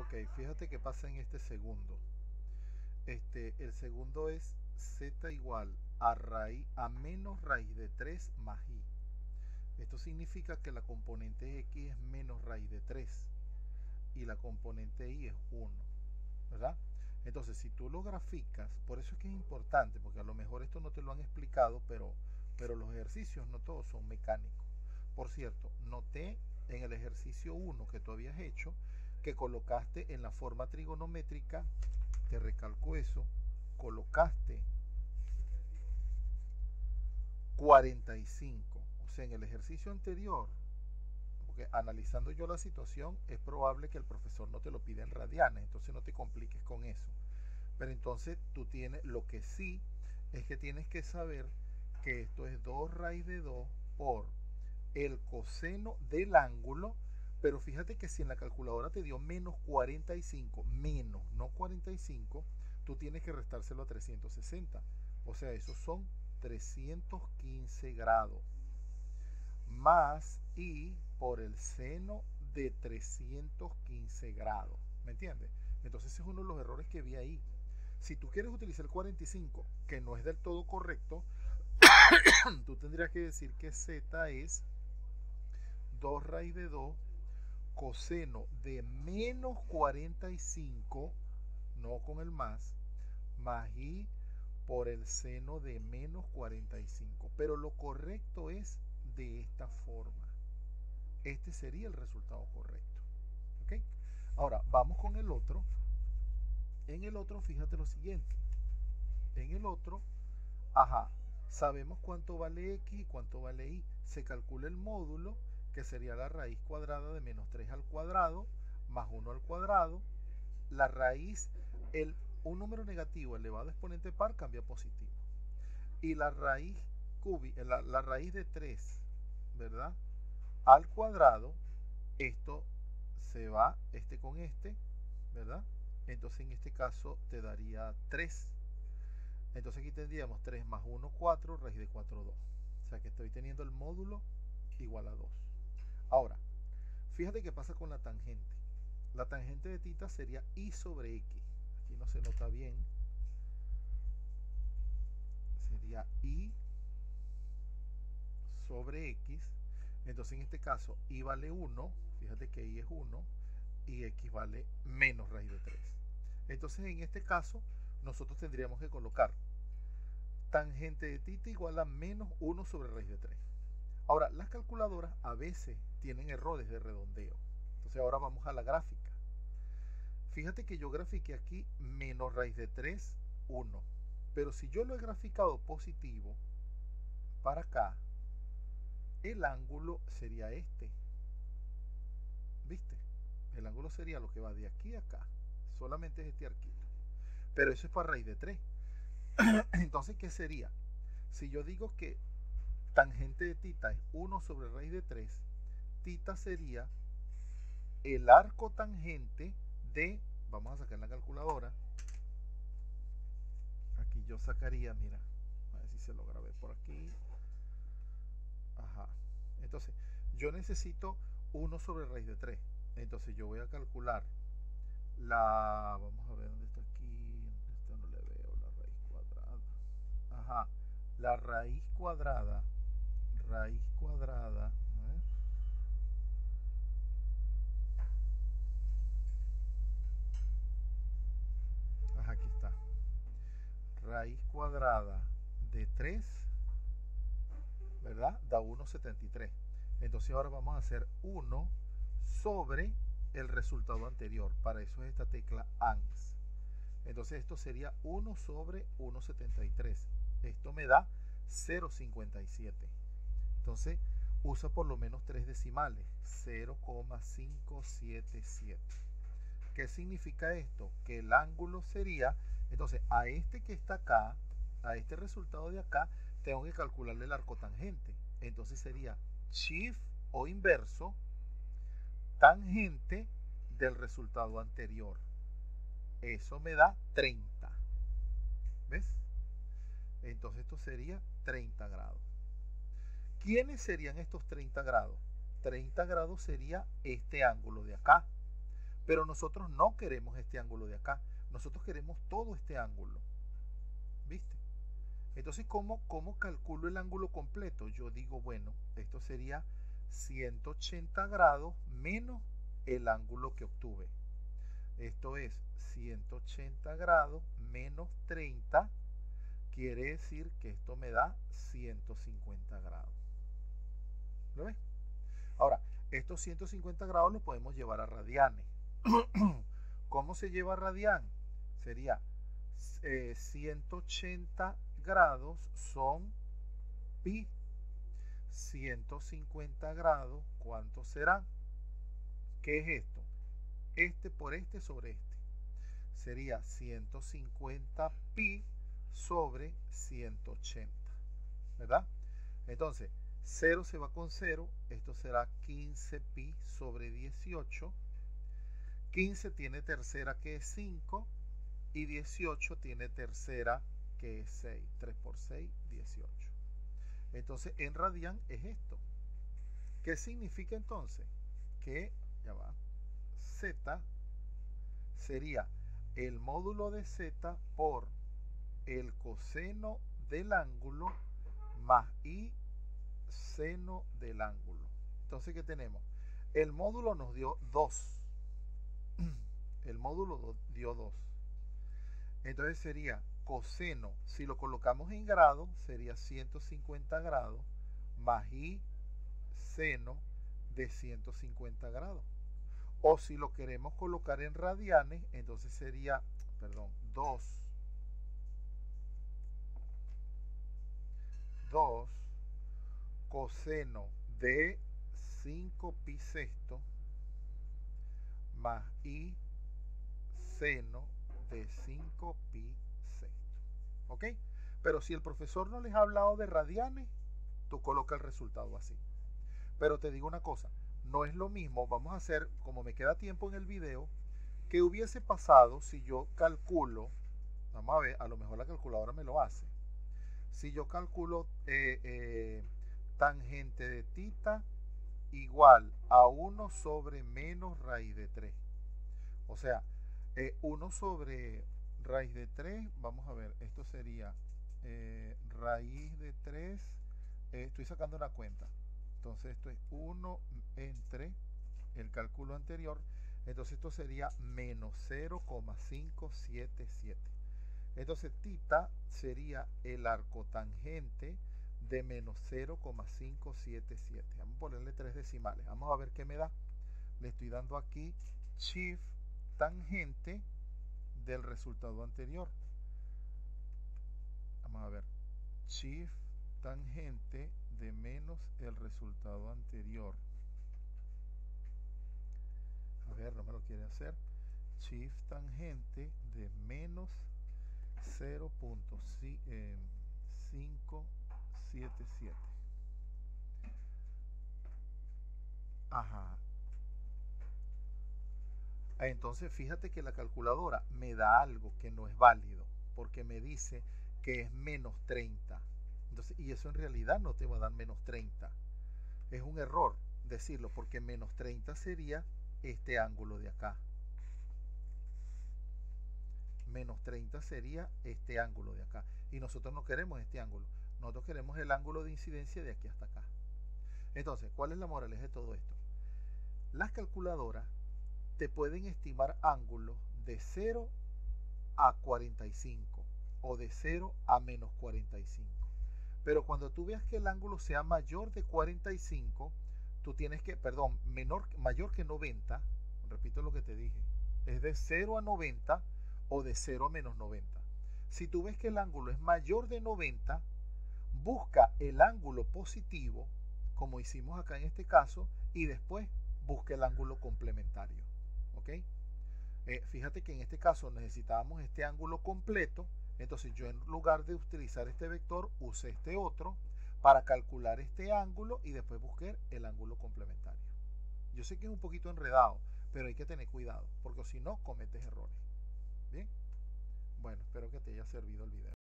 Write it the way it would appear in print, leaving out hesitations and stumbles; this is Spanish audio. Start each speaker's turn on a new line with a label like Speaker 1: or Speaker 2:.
Speaker 1: Ok, fíjate qué pasa en este segundo. El segundo es z igual a menos raíz de 3 más i. Esto significa que la componente x es menos raíz de 3 y la componente y es 1, ¿verdad? Entonces, si tú lo graficas, por eso es que es importante, porque a lo mejor esto no te lo han explicado, pero los ejercicios no todos son mecánicos. Por cierto, noté en el ejercicio 1 que tú habías hecho que colocaste en la forma trigonométrica, te recalco eso, colocaste 45. O sea, en el ejercicio anterior, porque analizando yo la situación, es probable que el profesor no te lo pida en radianes, entonces no te compliques con eso. Pero entonces tú tienes, lo que sí es que tienes que saber que esto es 2 raíz de 2 por el coseno del ángulo, pero fíjate que si en la calculadora te dio menos 45, menos, no 45, tú tienes que restárselo a 360. O sea, esos son 315 grados más i por el seno de 315 grados. ¿Me entiendes? Entonces ese es uno de los errores que vi ahí. Si tú quieres utilizar el 45, que no es del todo correcto, tú tendrías que decir que z es 2 raíz de 2 coseno de menos 45, no con el más i por el seno de menos 45. Pero lo correcto es de esta forma. Este sería el resultado correcto. ¿Ok? Ahora, vamos con el otro. En el otro, fíjate lo siguiente. En el otro, sabemos cuánto vale x y cuánto vale y. Se calcula el módulo, que sería la raíz cuadrada de menos 3 al cuadrado, más 1 al cuadrado. La raíz, un número negativo elevado a exponente par cambia a positivo. Y la raíz la raíz de 3, ¿verdad? Al cuadrado, esto se va con ¿verdad? Entonces en este caso te daría 3. Entonces aquí tendríamos 3 más 1, 4, raíz de 4, 2. O sea que estoy teniendo el módulo igual a 2. Ahora, fíjate qué pasa con la tangente. La tangente de θ sería i sobre x. Aquí no se nota bien. Sería i sobre x. Entonces en este caso i vale 1. Fíjate que i es 1 y x vale menos raíz de 3. Entonces en este caso nosotros tendríamos que colocar tangente de θ igual a menos 1 sobre raíz de 3. Ahora, las calculadoras a veces tienen errores de redondeo. Entonces ahora vamos a la gráfica. Fíjate que yo grafiqué aquí menos raíz de 3, 1. Pero si yo lo he graficado positivo para acá, el ángulo sería este. ¿Viste? El ángulo sería lo que va de aquí a acá. Solamente es este arquito. Pero eso es para raíz de 3. Entonces, ¿qué sería? Si yo digo que tangente de θ es 1 sobre raíz de 3, θ sería el arco tangente de, vamos a sacar la calculadora, aquí yo sacaría, mira, a ver si se lo grabé por aquí, entonces yo necesito 1 sobre raíz de 3, entonces yo voy a calcular vamos a ver dónde está aquí, esto no le veo, la raíz cuadrada, la raíz cuadrada, a ver, aquí está, raíz cuadrada de 3, ¿verdad? Da 1,73. Entonces ahora vamos a hacer 1 sobre el resultado anterior. Para eso es esta tecla ANS. Entonces esto sería 1 sobre 1,73. Esto me da 0,57. Entonces usa por lo menos 3 decimales. 0,577. ¿Qué significa esto? Que el ángulo sería, entonces a este que está acá, a este resultado de acá, tengo que calcularle el arco tangente. Entonces sería shift o inverso tangente del resultado anterior. Eso me da 30. ¿Ves? Entonces esto sería 30 grados. ¿Quiénes serían estos 30 grados? 30 grados sería este ángulo de acá. Pero nosotros no queremos este ángulo de acá. Nosotros queremos todo este ángulo. ¿Viste? Entonces, ¿cómo calculo el ángulo completo? Yo digo, bueno, esto sería 180 grados menos el ángulo que obtuve. Esto es 180 grados menos 30. Quiere decir que esto me da 150 grados. ¿Lo ves? Ahora, estos 150 grados los podemos llevar a radianes. ¿Cómo se lleva a radian? Sería 180 grados son pi. 150 grados, ¿cuánto será? ¿Qué es esto? Este por este sobre este. Sería 150 pi sobre 180. ¿Verdad? Entonces, 0 se va con 0. Esto será 15 pi sobre 18. 15 tiene tercera que es 5. Y 18 tiene tercera que es 6. 3 por 6, 18. Entonces, en radian es esto. ¿Qué significa entonces? Que, ya va, z sería el módulo de z por el coseno del ángulo más i seno del ángulo. Entonces, ¿qué tenemos? El módulo nos dio 2. El módulo dio 2. Entonces sería coseno, si lo colocamos en grado, sería 150 grados más i seno de 150 grados. O si lo queremos colocar en radianes, entonces sería, 2 coseno de 5 pi sexto más i seno de 5 pi sexto. ¿Ok? Pero si el profesor no les ha hablado de radianes, tú colocas el resultado así. Pero te digo una cosa, no es lo mismo, vamos a hacer, como me queda tiempo en el video, que hubiese pasado si yo calculo, vamos a ver, a lo mejor la calculadora me lo hace. Si yo calculo tangente de tita igual a 1 sobre menos raíz de 3. O sea, 1 sobre raíz de 3, vamos a ver, esto sería raíz de 3, estoy sacando una cuenta. Entonces esto es 1 entre el cálculo anterior. Entonces esto sería menos 0,577. Entonces tita sería el arcotangente de menos 0,577. Vamos a ponerle 3 decimales. Vamos a ver qué me da. Le estoy dando aquí shift tangente del resultado anterior. Vamos a ver. Shift tangente de menos el resultado anterior. A ver, no me lo quiere hacer. Shift tangente de menos 0.577. Ajá. Entonces fíjate que la calculadora me da algo que no es válido, porque me dice que es menos 30. Entonces, y eso en realidad no te va a dar menos 30. Es un error decirlo, porque menos 30 sería este ángulo de acá. Menos 30 sería este ángulo de acá. Y nosotros no queremos este ángulo. Nosotros queremos el ángulo de incidencia de aquí hasta acá. Entonces, ¿cuál es la moraleja de todo esto? Las calculadoras te pueden estimar ángulos de 0 a 45 o de 0 a menos 45. Pero cuando tú veas que el ángulo sea mayor de 45, tú tienes que, mayor que 90, repito lo que te dije, es de 0 a 90 o de 0 a menos 90. Si tú ves que el ángulo es mayor de 90, busca el ángulo positivo, como hicimos acá en este caso, y después busca el ángulo complementario. ¿Ok? Fíjate que en este caso necesitábamos este ángulo completo, entonces yo en lugar de utilizar este vector usé este otro para calcular este ángulo y después busqué el ángulo complementario. Yo sé que es un poquito enredado, pero hay que tener cuidado, porque si no cometes errores. Bien, bueno, espero que te haya servido el video.